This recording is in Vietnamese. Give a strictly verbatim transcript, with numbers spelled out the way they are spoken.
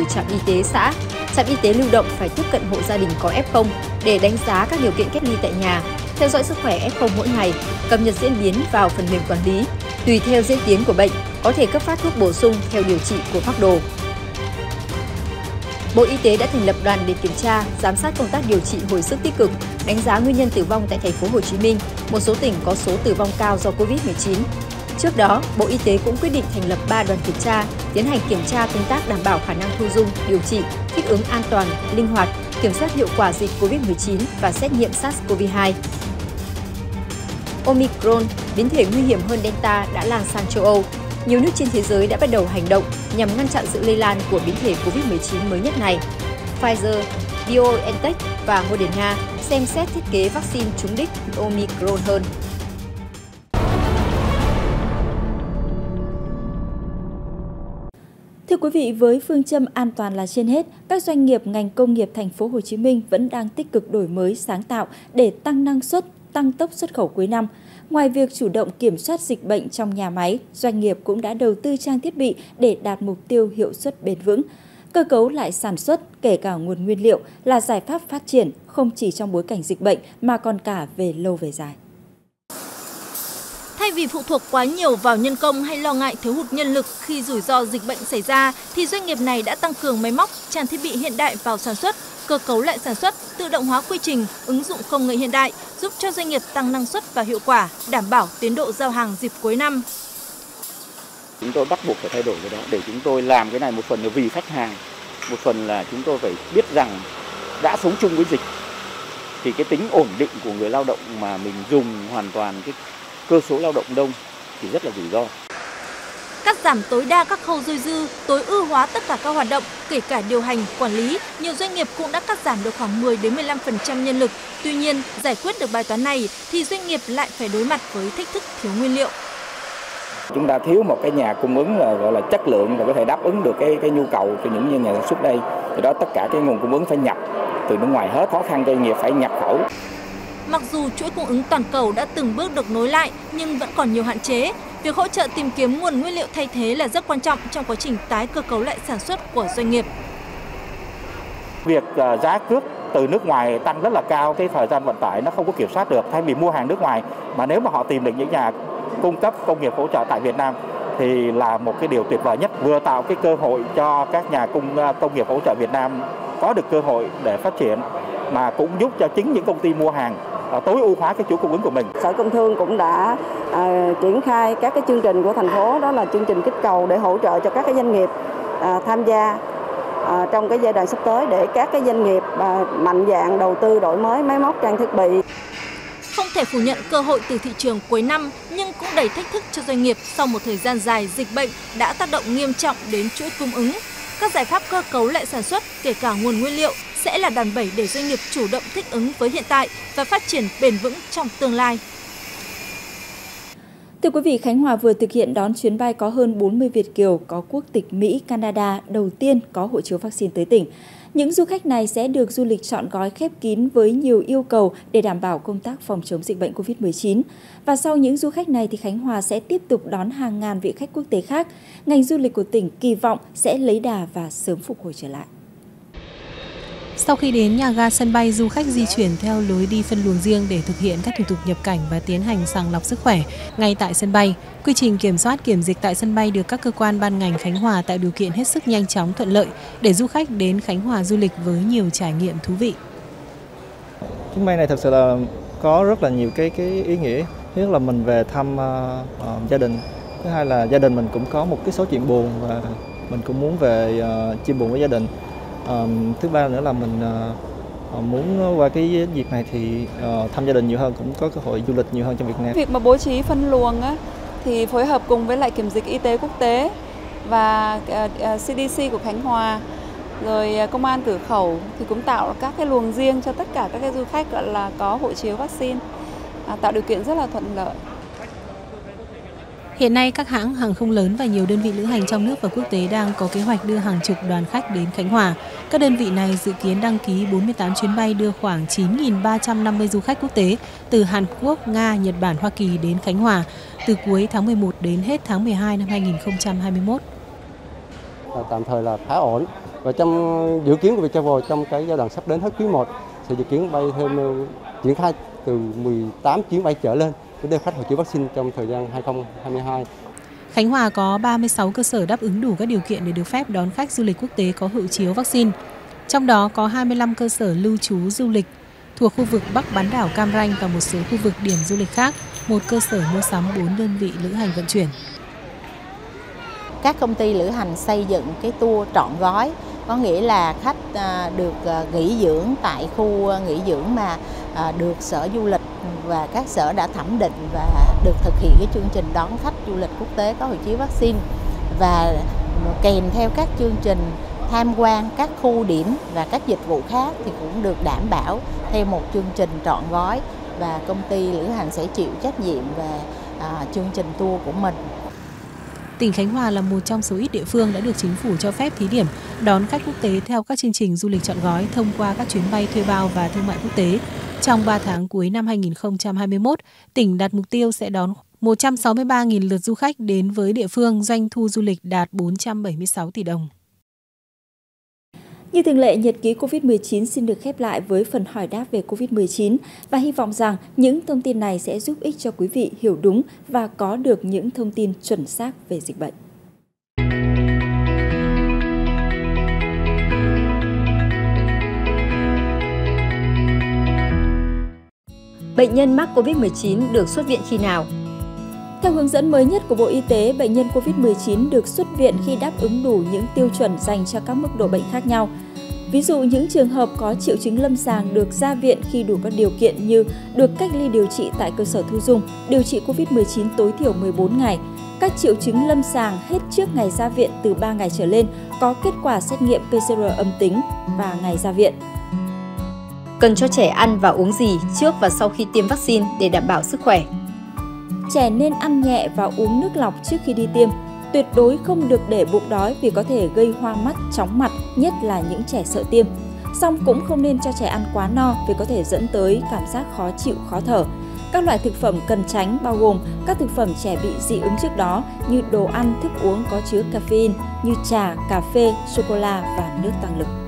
từ trạm y tế xã. Trạm y tế lưu động phải tiếp cận hộ gia đình có ép không để đánh giá các điều kiện cách ly tại nhà, theo dõi sức khỏe ép không mỗi ngày, cập nhật diễn biến vào phần mềm quản lý. Tùy theo diễn tiến của bệnh, có thể cấp phát thuốc bổ sung theo điều trị của phác đồ. Bộ Y tế đã thành lập đoàn để kiểm tra, giám sát công tác điều trị hồi sức tích cực, đánh giá nguyên nhân tử vong tại thành phố Hồ Chí Minh, một số tỉnh có số tử vong cao do Covid mười chín. Trước đó, Bộ Y tế cũng quyết định thành lập ba đoàn kiểm tra, tiến hành kiểm tra công tác đảm bảo khả năng thu dung, điều trị, thích ứng an toàn, linh hoạt, kiểm soát hiệu quả dịch Covid mười chín và xét nghiệm SARS-xê o vê hai. Omicron, biến thể nguy hiểm hơn Delta đã lan sang châu Âu. Nhiều nước trên thế giới đã bắt đầu hành động nhằm ngăn chặn sự lây lan của biến thể Covid mười chín mới nhất này. Pfizer, BioNTech và Moderna xem xét thiết kế vaccine trúng đích Omicron hơn. Thưa quý vị, với phương châm an toàn là trên hết, các doanh nghiệp ngành công nghiệp thành phố Hồ Chí Minh vẫn đang tích cực đổi mới, sáng tạo để tăng năng suất, tăng tốc xuất khẩu cuối năm. Ngoài việc chủ động kiểm soát dịch bệnh trong nhà máy, doanh nghiệp cũng đã đầu tư trang thiết bị để đạt mục tiêu hiệu suất bền vững. Cơ cấu lại sản xuất, kể cả nguồn nguyên liệu, là giải pháp phát triển không chỉ trong bối cảnh dịch bệnh mà còn cả về lâu về dài. Thay vì phụ thuộc quá nhiều vào nhân công hay lo ngại thiếu hụt nhân lực khi rủi ro dịch bệnh xảy ra, thì doanh nghiệp này đã tăng cường máy móc, trang thiết bị hiện đại vào sản xuất, cơ cấu lại sản xuất, tự động hóa quy trình, ứng dụng công nghệ hiện đại, giúp cho doanh nghiệp tăng năng suất và hiệu quả, đảm bảo tiến độ giao hàng dịp cuối năm. Chúng tôi bắt buộc phải thay đổi cái đó để chúng tôi làm cái này một phần là vì khách hàng, một phần là chúng tôi phải biết rằng đã sống chung với dịch thì cái tính ổn định của người lao động mà mình dùng hoàn toàn cái cơ số lao động đông thì rất là rủi ro. Cắt giảm tối đa các khâu dôi dư, tối ưu hóa tất cả các hoạt động, kể cả điều hành, quản lý, nhiều doanh nghiệp cũng đã cắt giảm được khoảng mười đến mười lăm phần trăm nhân lực. Tuy nhiên, giải quyết được bài toán này thì doanh nghiệp lại phải đối mặt với thách thức thiếu nguyên liệu. Chúng ta thiếu một cái nhà cung ứng là gọi là chất lượng và có thể đáp ứng được cái cái nhu cầu của những nhà sản xuất đây. Thì đó tất cả cái nguồn cung ứng phải nhập từ nước ngoài hết, khó khăn cho doanh nghiệp phải nhập khẩu. Mặc dù chuỗi cung ứng toàn cầu đã từng bước được nối lại nhưng vẫn còn nhiều hạn chế. Việc hỗ trợ tìm kiếm nguồn nguyên liệu thay thế là rất quan trọng trong quá trình tái cơ cấu lại sản xuất của doanh nghiệp. Việc giá cước từ nước ngoài tăng rất là cao, cái thời gian vận tải nó không có kiểm soát được. Thay vì mua hàng nước ngoài mà nếu mà họ tìm được những nhà cung cấp công nghiệp hỗ trợ tại Việt Nam thì là một cái điều tuyệt vời nhất, vừa tạo cái cơ hội cho các nhà cung công nghiệp hỗ trợ Việt Nam có được cơ hội để phát triển mà cũng giúp cho chính những công ty mua hàng tối ưu hóa cái chuỗi cung ứng của mình. Sở Công Thương cũng đã à, triển khai các cái chương trình của thành phố, đó là chương trình kích cầu để hỗ trợ cho các cái doanh nghiệp à, tham gia à, trong cái giai đoạn sắp tới để các cái doanh nghiệp à, mạnh dạn đầu tư đổi mới máy móc trang thiết bị. Không thể phủ nhận cơ hội từ thị trường cuối năm nhưng cũng đầy thách thức cho doanh nghiệp sau một thời gian dài dịch bệnh đã tác động nghiêm trọng đến chuỗi cung ứng. Các giải pháp cơ cấu lại sản xuất, kể cả nguồn nguyên liệu, sẽ là đòn bẩy để doanh nghiệp chủ động thích ứng với hiện tại và phát triển bền vững trong tương lai. Thưa quý vị, Khánh Hòa vừa thực hiện đón chuyến bay có hơn bốn mươi Việt kiều có quốc tịch Mỹ, Canada đầu tiên có hộ chiếu vaccine tới tỉnh. Những du khách này sẽ được du lịch trọn gói khép kín với nhiều yêu cầu để đảm bảo công tác phòng chống dịch bệnh Covid mười chín. Và sau những du khách này thì Khánh Hòa sẽ tiếp tục đón hàng ngàn vị khách quốc tế khác. Ngành du lịch của tỉnh kỳ vọng sẽ lấy đà và sớm phục hồi trở lại. Sau khi đến nhà ga sân bay, du khách di chuyển theo lối đi phân luồng riêng để thực hiện các thủ tục nhập cảnh và tiến hành sàng lọc sức khỏe ngay tại sân bay. Quy trình kiểm soát kiểm dịch tại sân bay được các cơ quan ban ngành Khánh Hòa tạo điều kiện hết sức nhanh chóng, thuận lợi để du khách đến Khánh Hòa du lịch với nhiều trải nghiệm thú vị. Chuyến bay này thật sự là có rất là nhiều cái cái ý nghĩa. Thứ nhất là mình về thăm uh, uh, gia đình. Thứ hai là gia đình mình cũng có một cái số chuyện buồn và mình cũng muốn về uh, chia buồn với gia đình. Um, thứ ba nữa là mình uh, muốn qua cái dịp này thì uh, thăm gia đình nhiều hơn, cũng có cơ hội du lịch nhiều hơn trong Việt Nam. Việc mà bố trí phân luồng á, thì phối hợp cùng với lại kiểm dịch y tế quốc tế và uh, xê đê xê của Khánh Hòa, rồi uh, công an cửa khẩu thì cũng tạo các cái luồng riêng cho tất cả các cái du khách gọi là có hộ chiếu vaccine, uh, tạo điều kiện rất là thuận lợi. Hiện nay, các hãng hàng không lớn và nhiều đơn vị lữ hành trong nước và quốc tế đang có kế hoạch đưa hàng chục đoàn khách đến Khánh Hòa. Các đơn vị này dự kiến đăng ký bốn mươi tám chuyến bay đưa khoảng chín nghìn ba trăm năm mươi du khách quốc tế từ Hàn Quốc, Nga, Nhật Bản, Hoa Kỳ đến Khánh Hòa từ cuối tháng mười một đến hết tháng mười hai năm hai nghìn không trăm hai mươi mốt. Tạm thời là khá ổn. Và trong dự kiến của Viettravel trong cái giai đoạn sắp đến hết quý một sẽ dự kiến bay thêm triển khai từ mười tám chuyến bay trở lên để đưa khách hộ chiếu vaccine trong thời gian hai không hai hai. Khánh Hòa có ba mươi sáu cơ sở đáp ứng đủ các điều kiện để được phép đón khách du lịch quốc tế có hộ chiếu vaccine. Trong đó có hai mươi lăm cơ sở lưu trú du lịch thuộc khu vực Bắc bán đảo Cam Ranh và một số khu vực điểm du lịch khác, một cơ sở mua sắm, bốn đơn vị lữ hành vận chuyển. Các công ty lữ hành xây dựng cái tour trọn gói, có nghĩa là khách được nghỉ dưỡng tại khu nghỉ dưỡng mà được Sở Du lịch và các sở đã thẩm định và được thực hiện cái chương trình đón khách du lịch quốc tế có hộ chiếu vaccine, và kèm theo các chương trình tham quan các khu điểm và các dịch vụ khác thì cũng được đảm bảo theo một chương trình trọn gói, và công ty lữ hành sẽ chịu trách nhiệm về à, chương trình tour của mình. Tỉnh Khánh Hòa là một trong số ít địa phương đã được chính phủ cho phép thí điểm đón khách quốc tế theo các chương trình du lịch trọn gói thông qua các chuyến bay thuê bao và thương mại quốc tế. Trong ba tháng cuối năm hai nghìn không trăm hai mươi mốt, tỉnh đặt mục tiêu sẽ đón một trăm sáu mươi ba nghìn lượt du khách đến với địa phương, doanh thu du lịch đạt bốn trăm bảy mươi sáu tỷ đồng. Như thường lệ, nhật ký Covid mười chín xin được khép lại với phần hỏi đáp về Covid mười chín và hy vọng rằng những thông tin này sẽ giúp ích cho quý vị hiểu đúng và có được những thông tin chuẩn xác về dịch bệnh. Bệnh nhân mắc Covid mười chín được xuất viện khi nào? Theo hướng dẫn mới nhất của Bộ Y tế, bệnh nhân Covid mười chín được xuất viện khi đáp ứng đủ những tiêu chuẩn dành cho các mức độ bệnh khác nhau. Ví dụ, những trường hợp có triệu chứng lâm sàng được ra viện khi đủ các điều kiện như được cách ly điều trị tại cơ sở thu dung, điều trị Covid mười chín tối thiểu mười bốn ngày, các triệu chứng lâm sàng hết trước ngày ra viện từ ba ngày trở lên, có kết quả xét nghiệm pê xê rờ âm tính và ngày ra viện. Cần cho trẻ ăn và uống gì trước và sau khi tiêm vaccine để đảm bảo sức khỏe? Trẻ nên ăn nhẹ và uống nước lọc trước khi đi tiêm. Tuyệt đối không được để bụng đói vì có thể gây hoa mắt, chóng mặt, nhất là những trẻ sợ tiêm. Song cũng không nên cho trẻ ăn quá no vì có thể dẫn tới cảm giác khó chịu, khó thở. Các loại thực phẩm cần tránh bao gồm các thực phẩm trẻ bị dị ứng trước đó như đồ ăn, thức uống có chứa caffeine như trà, cà phê, sô-cô-la và nước tăng lực.